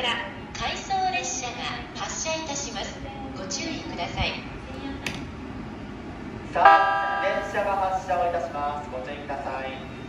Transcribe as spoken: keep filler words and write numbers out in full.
から回送列車が発車いたします。ご注意ください。 さあ、列車が発車をいたします。ご注意ください。